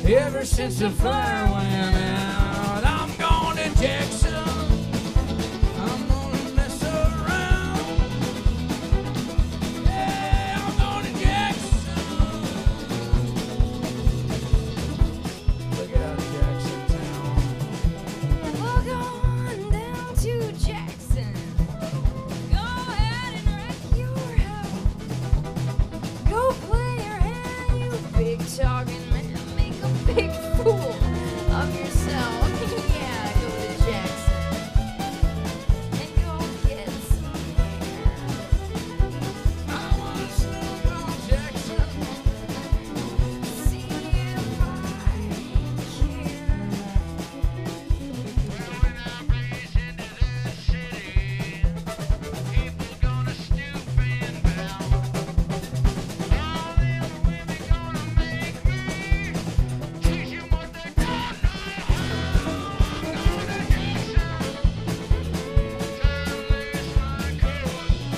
Ever since the fire went out, I'm going to Jackson. I'm gonna mess around. Yeah, I'm going to Jackson. Look out, Jackson Town. We'll go on down to Jackson. Go ahead and wreck your house. Go play your hand, you big talking man. Make a big fool of yourself. Yeah, go to Jackson and go get some hair. I wanna sing on Jackson. See if I can. Well, when I raise into the city, people gonna stoop and bow. All them women gonna make me teach you what they don't know how. I'm going to Jackson, turn loose my coat.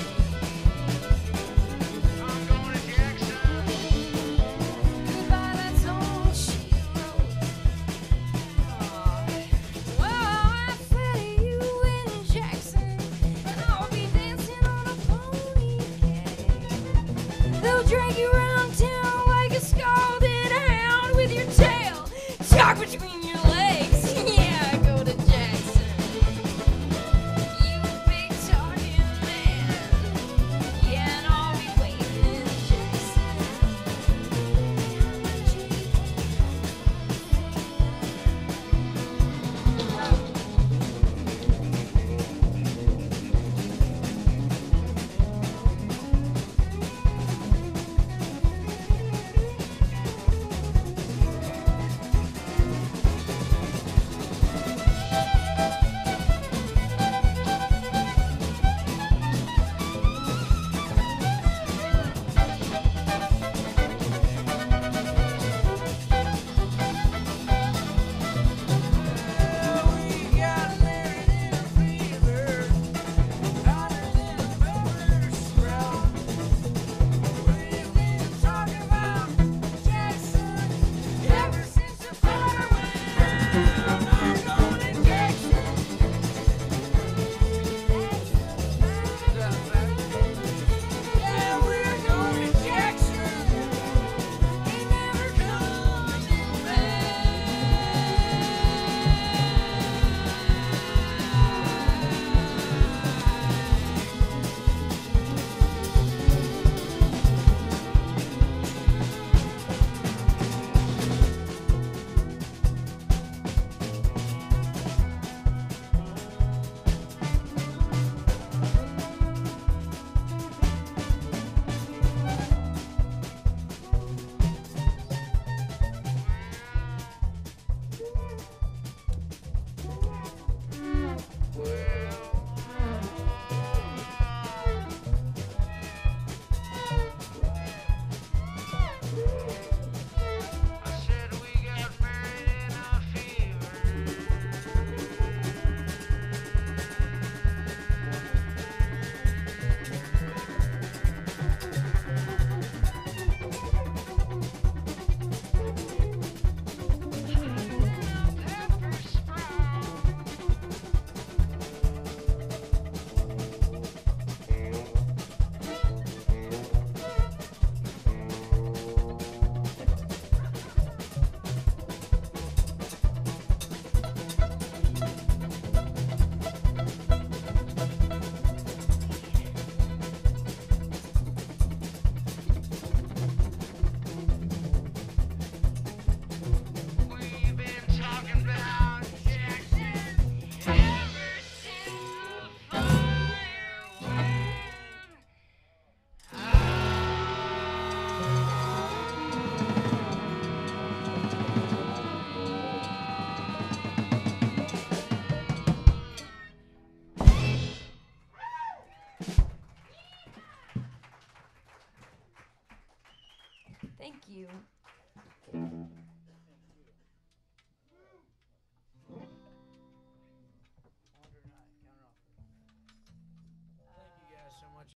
I'm going to Jackson. Goodbye, that's all she wrote. Well, I fed you in Jackson, and I'll be dancing on a pony. They'll drag you around.